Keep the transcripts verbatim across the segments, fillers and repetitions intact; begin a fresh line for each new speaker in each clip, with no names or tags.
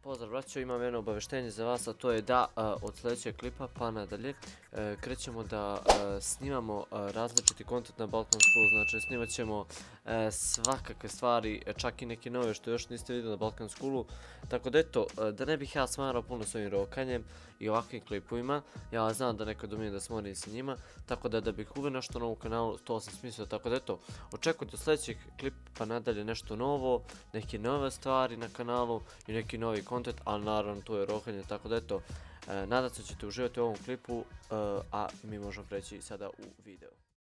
Pozdrav braćo, imam jedno obaveštenje za vas, a to je da od sljedećeg klipa pa nadalje krećemo da snimamo različiti kontent na Balkan Schoolu, znači snimat ćemo svakakve stvari, čak i neke nove što još niste vidjeli na Balkan Schoolu, tako da eto, da ne bih ja smarao puno s ovim rokanjem i ovakvim klipovima, ja znam da neko domije da smorim sa njima, tako da da bih uveo nešto novo kanalu, to sam smislio, tako da eto, očekujte od sljedećeg klipa pa nadalje nešto novo, neke nove stvari na kanalu i neki novi kontent, ali naravno to je rokanje, tako da eto, nadam se da ćete uživati u ovom klipu, a mi možemo preći sada u video.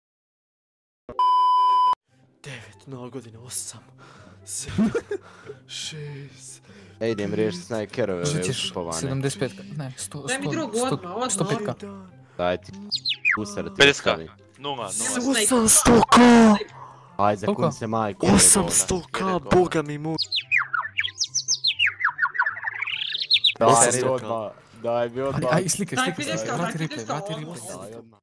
devet, nula godina, osam, sedam, šest...
Ej, idem riješiti snajkerove ušpovane.
sedamdeset pet, ne, sto,
Daj mi drugu odmah, odmah,
sto pet ka.
Daj ti usar ti
pedeset ka,
ostali.
nula,
osamsto ka!
Aj, za kun se majku.
osamsto ka, boga mi mu...
Daj mi odmah, daj mi odmah.
Aj, slike, slike,
pedeset ka,
vrati
daj
replay,
pedeset ka,
vrati
odmah.
replay.
Daj odmah.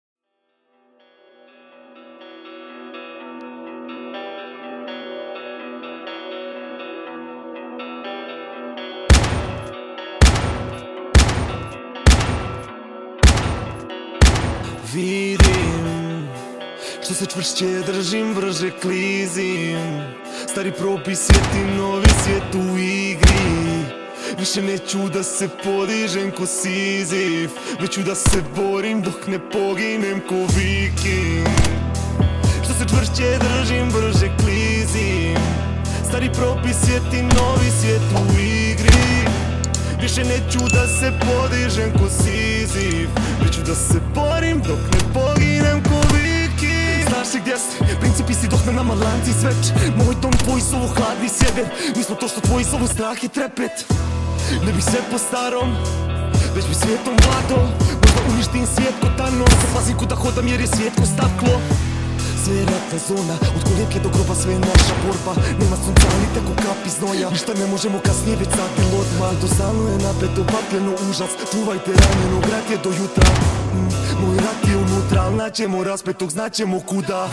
Vidim što se čvršće držim, brže klizim. Stari propis svijeti, novi svijet u igri. Više neću da se podižem ko Sizif, već ću da se borim dok ne poginem ko Viking. Što se čvršće držim, brže klizim. Stari propis svijeti, novi svijet u igri. Više neću da se podižem ko Sizif, već ću da se borim dok ne poginem ko Viking. Znaš li gdje si, principi si dok na nama lanci sveč. Moj dom, tvoji su ovo hladni sjever. Mi smo to što tvoji su ovo strah i trepet. Ne bi sve po starom, već bi svijetom vladao. Možda uništim svijet ko Thanos. Se pazim kuda hodam jer je svijet ko staklo. Sve je ratna zona, od kolijevke do groba sve je naša borba. Nema sunca ali tako kapi znoja. Ništa ne možemo kasnije već zatil odmah. Do zanu je napeto, bakleno užas. Čuvajte ranjeno, grad je do jutra. mm, Moj rat je unutra, al naćemo raspetog, znaćemo kuda.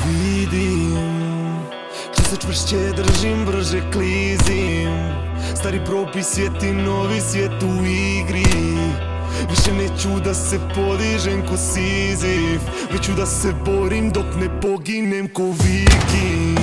Vidim što se čvršće držim, brže klizim. Stari propis svijeti, novi svijet u igri. Više neću da se podižem ko Sizif, već ću da se borim dok ne poginem ko Viking.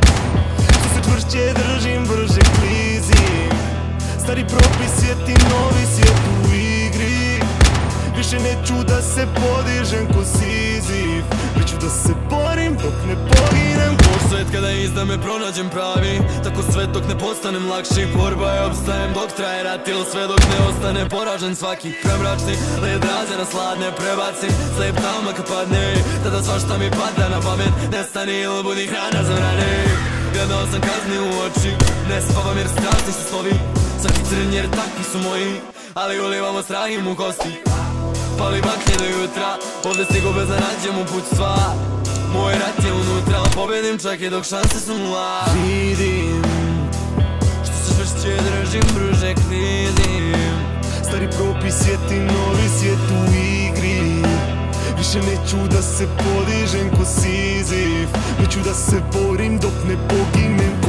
Što se čvršće držim, brže klizim. Stari propis svijeti, novi svijet u igri. Više neću da se podižem ko Sizif, već ću da se borim dok ne poginem ko
Svet kada izda me pronađem pravi, tako sve dok ne postanem lakši. Borba je opstajem dok traje rat ili sve dok ne ostane poražen svaki. Premračni led raze na sladne prebacim, slijep tamo kad padne. Tada svašta mi pada na pamet, nestani ili budi hrana za rane. Gledao sam kazni u oči, ne spavam jer strašni su slovi. Svaki crn jer takvi su moji, ali ulivamo strah im u kosti. Pali baknje do jutra, ovdje stigo bez da nađem uputstva. Moj rat je unutra, pobedim čak i dok šanse su nula.
Vidim
što se čvršće držim, brže klizim.
Stari propis svijeti, novi svijet u igri. Više neću da se podižem ko Sizif, već ću da se borim dok ne poginem ko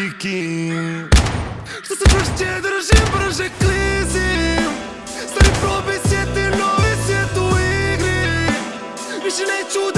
Viking. Što se čvršće držim, brže klizim. Stari propis svijeti, novi svijet u igri. Više neću da